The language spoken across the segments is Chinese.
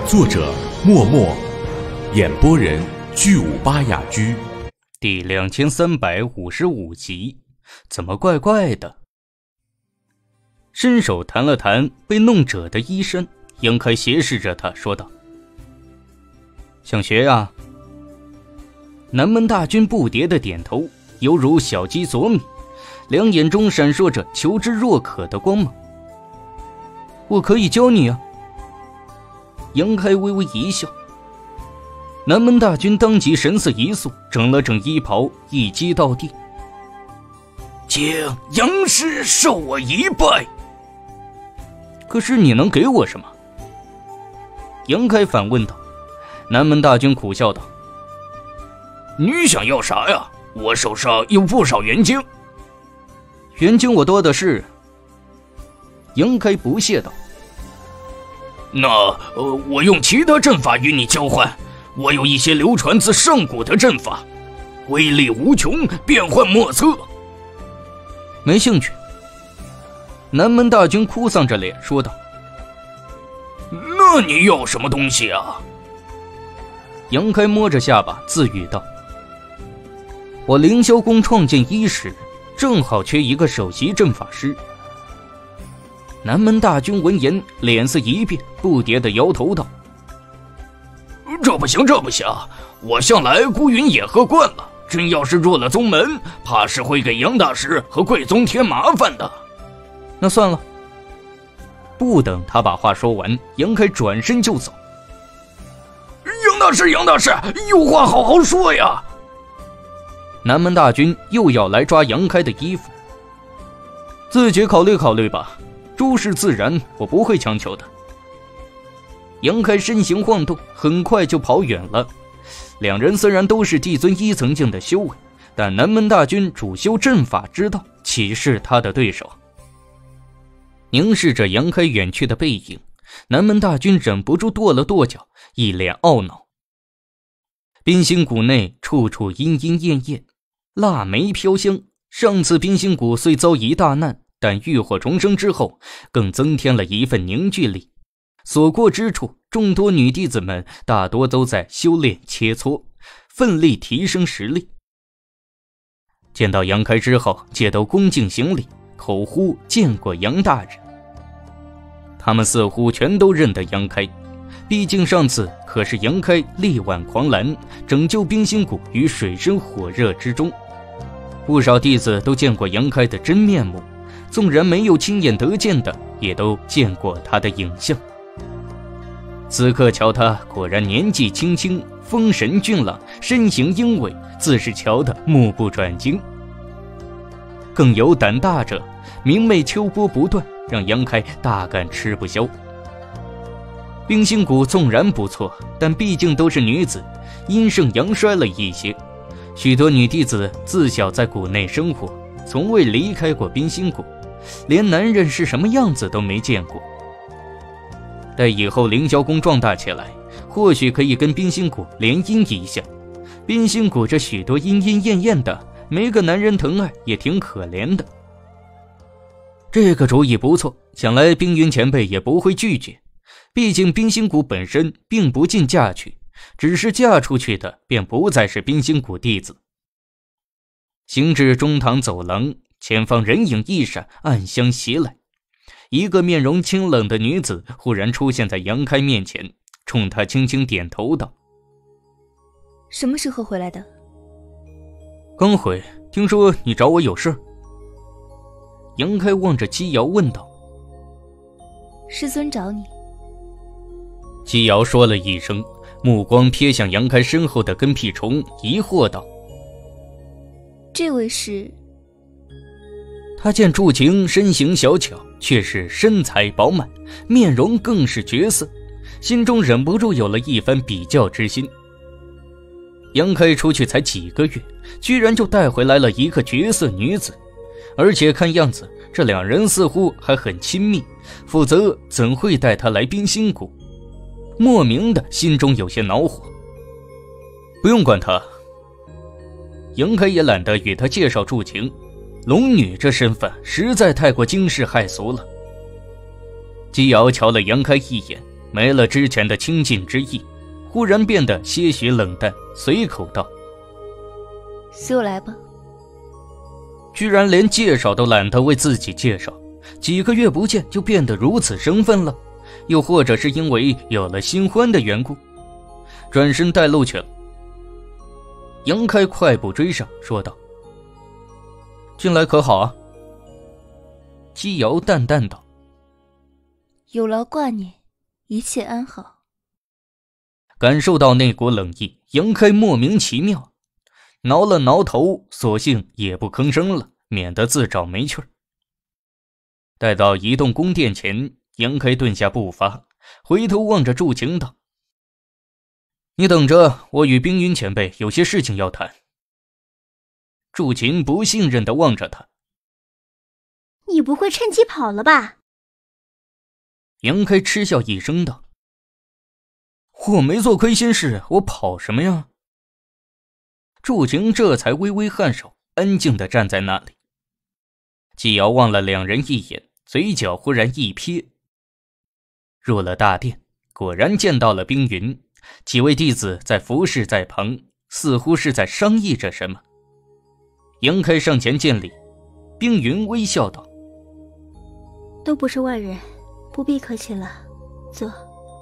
作者默默，演播人巨武巴雅居。 第2355集，怎么怪怪的？伸手弹了弹被弄褶的衣衫，杨开斜视着他说道：想学啊？南门大军不迭的点头，犹如小鸡啄米，两眼中闪烁着求知若渴的光芒。我可以教你啊。杨开微微一笑。南门大军当即神色一肃，整了整衣袍，一击到地： 请杨师受我一拜。 可是你能给我什么？杨开反问道。南门大军苦笑道： 你想要啥呀？我手上有不少元晶。 元晶我多的是。杨开不屑道： 那我用其他阵法与你交换，我有一些流传自上古的阵法，威力无穷，变幻莫测。 没兴趣。南门大军哭丧着脸说道： 那你要什么东西啊？ 杨开摸着下巴自语道：我凌霄宫创建伊始，正好缺一个首席阵法师。南门大军闻言脸色一变，不迭地摇头道： 这不行，这不行，我向来孤云野鹤惯了，真要是入了宗门，怕是会给杨大师和贵宗添麻烦的。 那算了。不等他把话说完，杨开转身就走。 杨大师，杨大师，有话好好说呀。 南门大军又要来抓杨开的衣服。自己考虑考虑吧，诸事自然，我不会强求的。杨开身形晃动，很快就跑远了。两人虽然都是帝尊1层境的修为，但南门大军主修阵法之道，岂是他的对手？凝视着杨开远去的背影，南门大军忍不住跺了跺脚，一脸懊恼。冰心谷内处处莺莺燕燕，腊梅飘香。上次冰心谷虽遭一大难，但浴火重生之后，更增添了一份凝聚力。所过之处，众多女弟子们大多都在修炼切磋，奋力提升实力。见到杨开之后，皆都恭敬行礼，口呼见过杨大人。他们似乎全都认得杨开，毕竟上次可是杨开力挽狂澜，拯救冰心谷于水深火热之中。不少弟子都见过杨开的真面目，纵然没有亲眼得见的，也都见过他的影像。此刻瞧他果然年纪轻轻，风神俊朗，身形英伟，自是瞧得目不转睛。更有胆大者，明媚秋波不断，让杨开大感吃不消。冰心谷纵然不错，但毕竟都是女子，阴盛阳衰了一些。许多女弟子自小在谷内生活，从未离开过冰心谷，连男人是什么样子都没见过。待以后凌霄宫壮大起来，或许可以跟冰心谷联姻一下。冰心谷这许多莺莺燕燕的，没个男人疼爱也挺可怜的。这个主意不错，想来冰云前辈也不会拒绝。毕竟冰心谷本身并不进嫁娶，只是嫁出去的便不再是冰心谷弟子。行至中堂走廊，前方人影一闪，暗香袭来。一个面容清冷的女子忽然出现在杨开面前，冲他轻轻点头道： 什么时候回来的？ 刚回，听说你找我有事。杨开望着姬瑶问道： 师尊找你。 姬瑶说了一声，目光瞥向杨开身后的跟屁虫，疑惑道： 这位是？ 他见祝晴身形小巧，却是身材饱满，面容更是绝色，心中忍不住有了一番比较之心。杨开出去才几个月，居然就带回来了一个绝色女子，而且看样子这两人似乎还很亲密，否则怎会带他来冰心谷？莫名的心中有些恼火。不用管他。杨开也懒得与他介绍祝晴，龙女这身份实在太过惊世骇俗了。姬瑶瞧了杨开一眼， 没了之前的亲近之意，忽然变得些许冷淡，随口道： 随我来吧。 居然连介绍都懒得为自己介绍，几个月不见就变得如此生分了，又或者是因为有了新欢的缘故。转身带路去了。杨开快步追上，说道：进来可好啊？姬瑶淡淡道： 有劳挂念，一切安好。 感受到那股冷意，杨开莫名其妙，挠了挠头，索性也不吭声了，免得自找没趣儿。待到一栋宫殿前，杨开顿下步伐，回头望着祝晴道：你等着，我与冰云前辈有些事情要谈。祝晴不信任地望着他： 你不会趁机跑了吧？ 杨开嗤笑一声道：我没做亏心事，我跑什么呀？祝晴这才微微颔首，安静地站在那里。季瑶望了两人一眼，嘴角忽然一撇。入了大殿，果然见到了冰云，几位弟子在服侍在旁，似乎是在商议着什么。杨开上前见礼，冰云微笑道： 都不是外人，不必客气了，坐。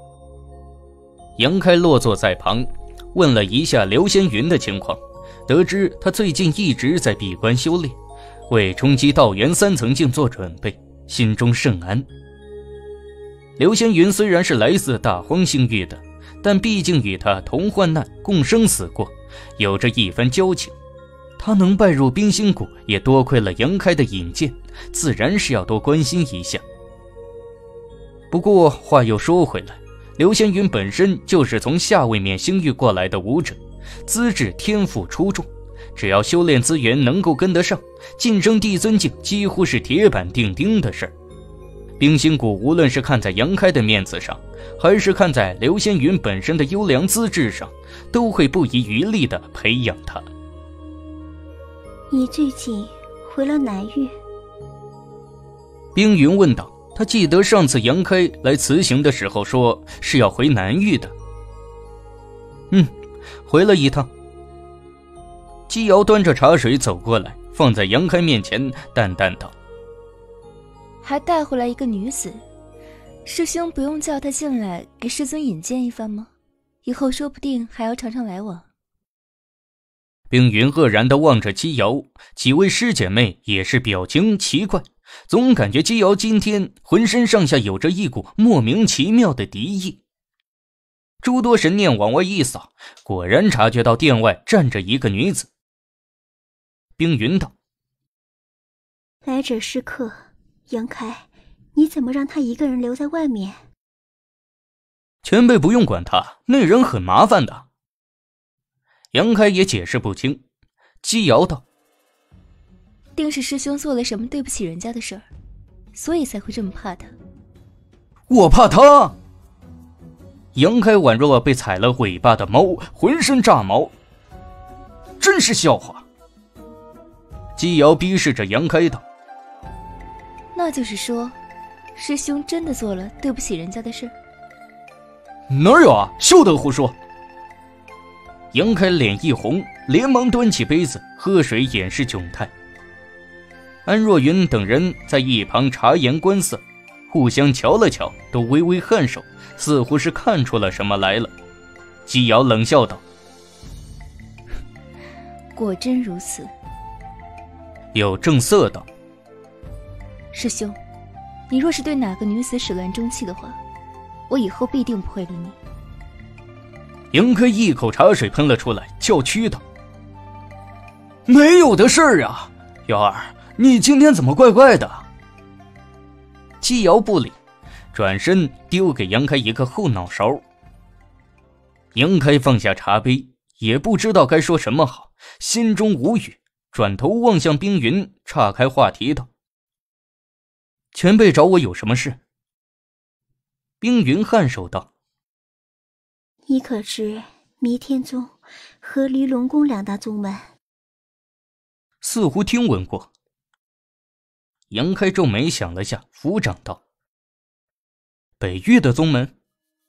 杨开落座在旁，问了一下刘仙云的情况，得知他最近一直在闭关修炼，为冲击道元3层境做准备，心中甚安。刘仙云虽然是来自大荒星域的，但毕竟与他同患难共生死过，有着一番交情。他能拜入冰心谷，也多亏了杨开的引荐，自然是要多关心一下。不过话又说回来，刘仙云本身就是从下位面星域过来的武者，资质天赋出众，只要修炼资源能够跟得上，晋升帝尊境几乎是铁板钉钉的事儿。冰心谷无论是看在杨开的面子上，还是看在刘仙云本身的优良资质上，都会不遗余力地培养他。 你最近回了南域？ 冰云问道。他记得上次杨开来辞行的时候说是要回南域的。回了一趟。姬瑶端着茶水走过来，放在杨开面前，淡淡道： 还带回来一个女子，师兄不用叫她进来给师尊引荐一番吗？以后说不定还要常常来往。 冰云愕然地望着姬瑶，几位师姐妹也是表情奇怪，总感觉姬瑶今天浑身上下有着一股莫名其妙的敌意。诸多神念往外一扫，果然察觉到殿外站着一个女子。冰云道： 来者是客，杨开，你怎么让他一个人留在外面？ 前辈不用管他，那人很麻烦的。杨开也解释不清。姬瑶道： 定是师兄做了什么对不起人家的事儿，所以才会这么怕他。 我怕他？杨开宛若被踩了尾巴的猫，浑身炸毛。真是笑话。姬瑶逼视着杨开道： 那就是说，师兄真的做了对不起人家的事儿？ 哪有啊，休得胡说。杨开脸一红，连忙端起杯子喝水掩饰窘态。安若云等人在一旁察言观色，互相瞧了瞧，都微微颔首，似乎是看出了什么来了。姬瑶冷笑道： 果真如此。 有正色道： 师兄，你若是对哪个女子始乱终弃的话，我以后必定不会理你。 杨开一口茶水喷了出来，叫屈道：没有的事儿啊，瑶儿，你今天怎么怪怪的？姬瑶不理，转身丢给杨开一个后脑勺。杨开放下茶杯，也不知道该说什么好，心中无语，转头望向冰云，岔开话题道：前辈找我有什么事？冰云颔首道： 你可知弥天宗和离龙宫两大宗门？ 似乎听闻过。杨开皱眉想了下，抚掌道：北域的宗门？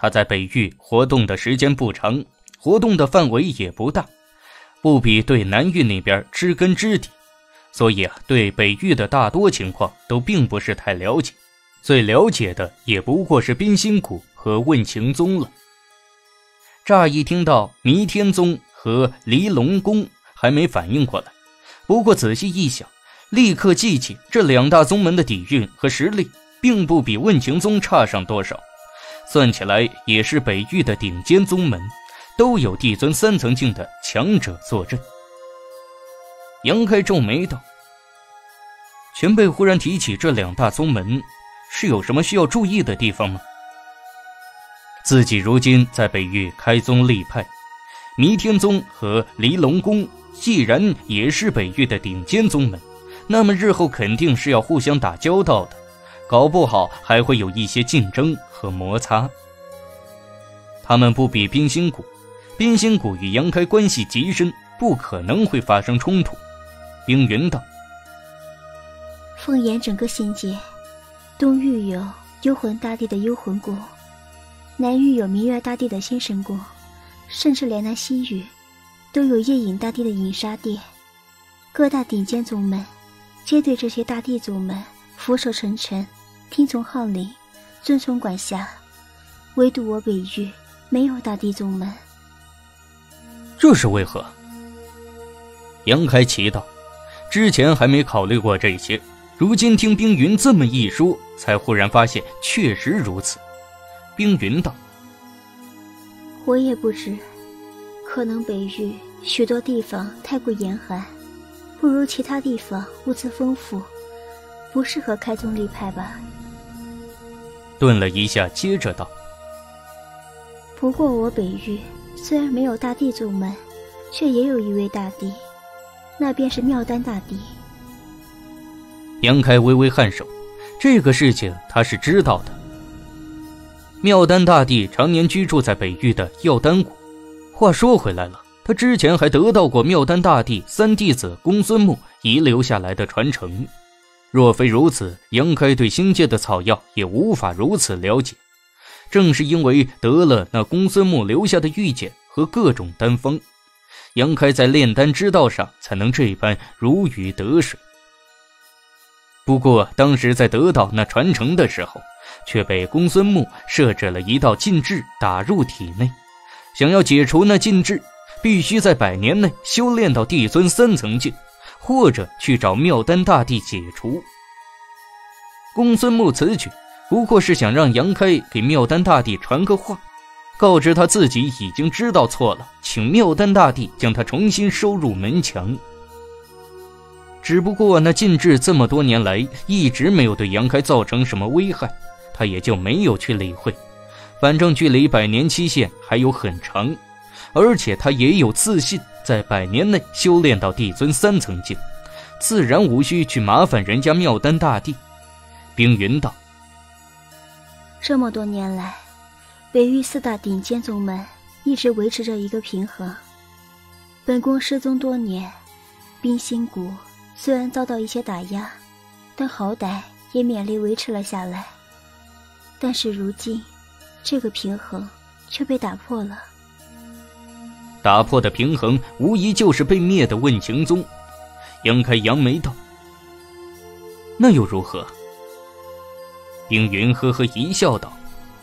他在北域活动的时间不长，活动的范围也不大，不比对南域那边知根知底，所以对北域的大多情况都并不是太了解，最了解的也不过是冰心谷和问情宗了。乍一听到弥天宗和离龙宫，还没反应过来，不过仔细一想，立刻记起这两大宗门的底蕴和实力并不比问情宗差上多少，算起来也是北域的顶尖宗门，都有帝尊3层境的强者坐镇。杨开皱眉道：前辈忽然提起这两大宗门，是有什么需要注意的地方吗？自己如今在北域开宗立派，弥天宗和离龙宫既然也是北域的顶尖宗门，那么日后肯定是要互相打交道的，搞不好还会有一些竞争和摩擦。他们不比冰心谷，冰心谷与杨开关系极深，不可能会发生冲突。冰云道： 凤眼整个仙界，东域有幽魂大帝的幽魂谷，南域有明月大帝的仙神谷，甚至连那西域都有夜影大帝的影杀殿。各大顶尖宗门皆对这些大帝族们俯首称臣，听从号令，遵从管辖，唯独我北域没有大帝宗门。 这是为何？杨开奇道：之前还没考虑过这些，如今听冰云这么一说，才忽然发现确实如此。冰云道： 我也不知，可能北域许多地方太过严寒，不如其他地方物资丰富，不适合开宗立派吧。 顿了一下，接着道： 不过我北域虽然没有大帝宗门，却也有一位大帝，那便是妙丹大帝。 杨开微微颔首，这个事情他是知道的。妙丹大帝常年居住在北域的药丹谷。话说回来了，他之前还得到过妙丹大帝3弟子公孙木遗留下来的传承。若非如此，杨开对星界的草药也无法如此了解。正是因为得了那公孙木留下的玉简和各种丹方，杨开在炼丹之道上才能这般如鱼得水。不过当时在得到那传承的时候，却被公孙木设置了一道禁制打入体内，想要解除那禁制，必须在100年内修炼到帝尊3层境，或者去找妙丹大帝解除。公孙木此举不过是想让杨开给妙丹大帝传个话，告知他自己已经知道错了，请妙丹大帝将他重新收入门墙。只不过那禁制这么多年来一直没有对杨开造成什么危害，他也就没有去理会。反正距离100年期限还有很长，而且他也有自信在100年内修炼到帝尊3层境，自然无需去麻烦人家妙丹大帝。冰云道： 这么多年来，北域4大顶尖宗门一直维持着一个平衡。本宫失踪多年，冰心谷虽然遭到一些打压，但好歹也勉力维持了下来。但是如今，这个平衡却被打破了。 打破的平衡无疑就是被灭的问情宗。杨开扬眉道：那又如何？冰云呵呵一笑道：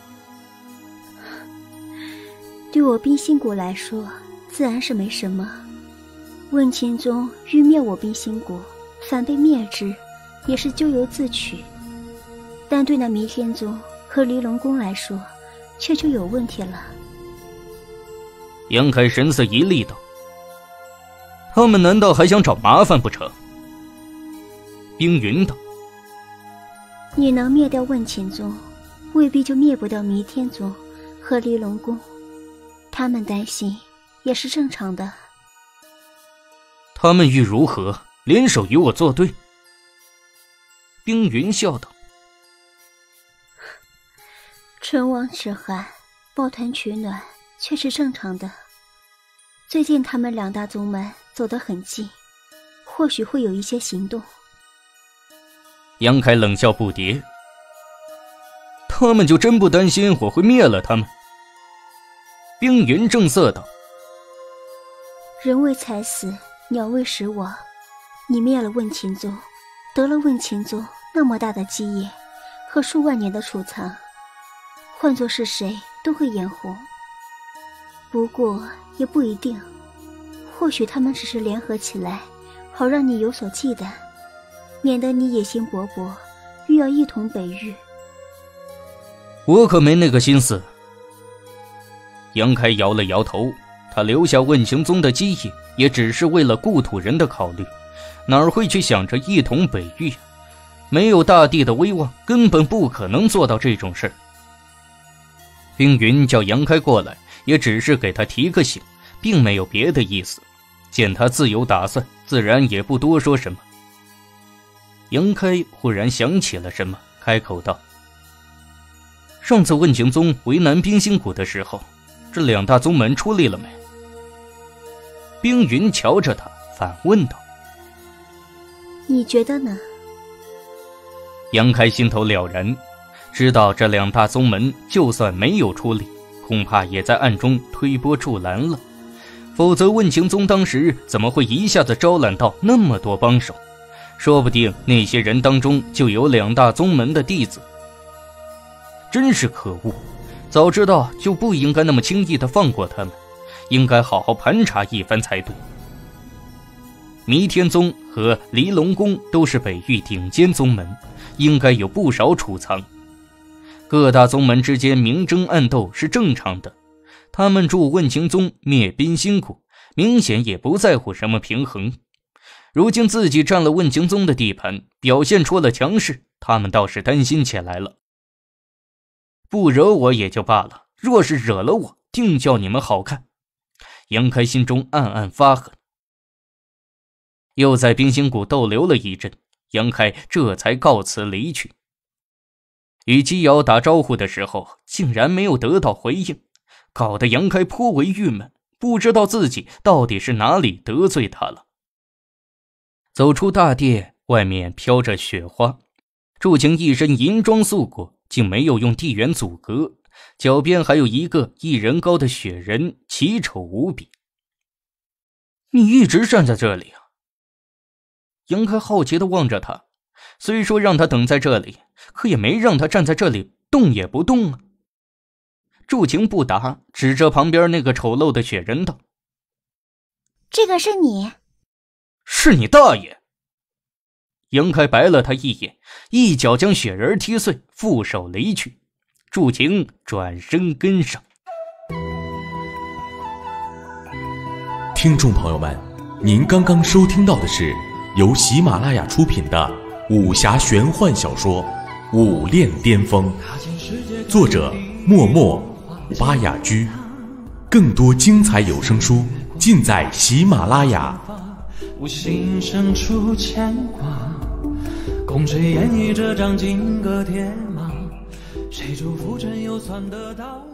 对我冰心谷来说，自然是没什么。问情宗欲灭我冰心谷，反被灭之，也是咎由自取。但对那弥天宗和离龙宫来说，却就有问题了。 杨开神色一厉道：他们难道还想找麻烦不成？冰云道： 你能灭掉问情宗，未必就灭不掉弥天宗和离龙宫，他们担心也是正常的。 他们欲如何？联手与我作对？冰云笑道： 唇亡齿寒，抱团取暖，却是正常的。最近他们2大宗门走得很近，或许会有一些行动。 杨开冷笑不迭：他们就真不担心我会灭了他们？ 冰云正色道： 人为财死，鸟为食亡。你灭了问情宗，得了问情宗那么大的基业和数万年的储藏，换作是谁都会眼红。不过也不一定，或许他们只是联合起来，好让你有所忌惮，免得你野心勃勃，欲要一统北域。 我可没那个心思。杨开摇了摇头，他留下问情宗的基业，也只是为了故土人的考虑，哪会去想着一统北域啊？没有大帝的威望，根本不可能做到这种事儿。冰云叫杨开过来，也只是给他提个醒，并没有别的意思。见他自有打算，自然也不多说什么。杨开忽然想起了什么，开口道：上次问情宗为难冰心谷的时候，这两大宗门出力了没？冰云瞧着他，反问道： 你觉得呢？ 杨开心头了然，知道这两大宗门就算没有出力，恐怕也在暗中推波助澜了，否则问情宗当时怎么会一下子招揽到那么多帮手？说不定那些人当中就有两大宗门的弟子。真是可恶，早知道就不应该那么轻易地放过他们，应该好好盘查一番才对。弥天宗和离龙宫都是北域顶尖宗门，应该有不少储藏。各大宗门之间明争暗斗是正常的，他们助问情宗灭冰辛苦，明显也不在乎什么平衡。如今自己占了问情宗的地盘，表现出了强势，他们倒是担心起来了。不惹我也就罢了，若是惹了我，定叫你们好看。杨开心中暗暗发狠。又在冰心谷逗留了一阵，杨开这才告辞离去。与姬瑶打招呼的时候，竟然没有得到回应，搞得杨开颇为郁闷，不知道自己到底是哪里得罪他了。走出大殿，外面飘着雪花，祝晴一身银装素裹，竟没有用地缘阻隔，脚边还有一个1人高的雪人，奇丑无比。你一直站在这里啊？杨开好奇地望着他，虽说让他等在这里，可也没让他站在这里动也不动啊。祝晴不答，指着旁边那个丑陋的雪人道： 这个是你？ 是你大爷！杨开白了他一眼，一脚将雪人踢碎，负手离去。祝晴转身跟上。 听众朋友们，您刚刚收听到的是由喜马拉雅出品的武侠玄幻小说《武炼巅峰》，作者默默巴雅居。更多精彩有声书尽在喜马拉雅。 我心深处牵挂，共谁演绎这张金戈铁马？谁祝福真又算得到？